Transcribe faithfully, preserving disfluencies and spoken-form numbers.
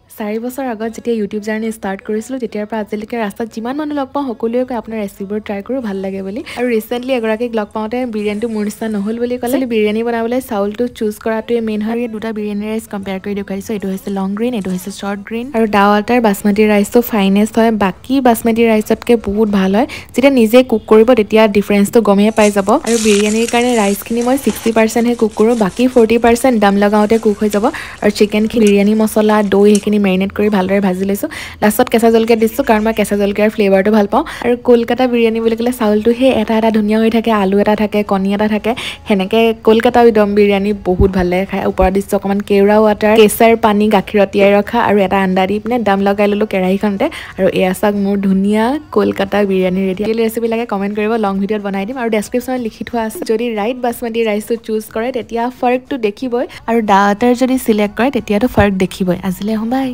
চাৰি বছৰ আগত যেতিয়া ইউটিউব জাৰ্নি ষ্টাৰ্ট কৰিছিলোঁ তেতিয়াৰ পৰা আজিলৈকে ৰাস্তাত যিমান মানুহ লগ পাওঁ সকলোৱে কয় আপোনাৰ ৰেচিপিবোৰ ট্ৰাই কৰোঁ ভাল লাগে বুলি। আৰু ৰিচেণ্টলি এগৰাকীক লগ পাওঁতে বিৰিয়ানীটো মোৰ নিচিনা নহ'ল বুলি ক'লে। বিৰিয়ানী বনাবলৈ চাউলটো চুজ কৰাটোৱে মেইন হয়। দুটা বিৰিয়ানী ৰাইচ কম্পেয়াৰ কৰি দেখুৱাইছোঁ। এইটো হৈছে লং গ্ৰীণ, এইটো হৈছে শ্বৰ্ট গ্ৰীণ। আৰু দাৱাটাৰ বাচমতি ৰাইচটো ফাইনেষ্ট হয়, বাকী বাচমতি ৰাইচতকৈ বহুত ভাল হয়। যেতিয়া নিজে কুক কৰিব তেতিয়া ডিফাৰেঞ্চটো গমেই পাই যাব। আৰু বিৰিয়ানীৰ কাৰণে ৰাইচখিনি মই ছিক্সটি পাৰ্চেণ্টহে কুক কৰোঁ, বাকী ফৰ্টি পাৰ্চেণ্ট দম লগাওঁতে কুক হৈ যাব। আৰু চিকেনখিনি বিৰিয়ানী মছলা দৈ সেইখিনি মেৰিনেট কৰি ভালদৰে ভাজি লৈছোঁ। লাষ্টত কেঁচা জলকীয়া দিছোঁ কাৰণ মই কেঁচা জলকীয়াৰ ফ্লেভাৰটো ভাল পাওঁ। আৰু কলকাতা বিৰিয়ানী বুলি ক'লে চাউলটো সেই এটা এটা ধুনীয়া হৈ থাকে, আলু এটা থাকে, কণী এটা থাকে, সেনেকৈ কলকাতা দম বিৰিয়ানী বহুত ভাল লাগে খাই। ওপৰত দিছোঁ অকণমান কেওৰা ৱাটাৰ, কেঁচাৰ পানী গাখীৰত তিয়াই ৰখা আৰু এটা আন্দা দি পিনে দম লগাই ল'লোঁ কেৰাহীখনতে। আৰু এয়া চাওক মোৰ ধুনীয়া কলকাতা বিৰিয়ানী ৰেডি। এই ৰেচিপি লাগে কমেণ্ট কৰিব, লং ভিডিঅ'ত বনাই দিম। আৰু ডেছক্ৰিপশ্যনত লিখি থোৱা আছে, যদি ৰাইট বাচমতি ৰাইচটো চুজ কৰে তেতিয়া ফাৰ্কটো দেখিবই, আৰু দাৱাটাৰ যদি চিলেক্ট কৰে তেতিয়াতো ফাৰ্ক দেখিবই। আজিলৈ বাই।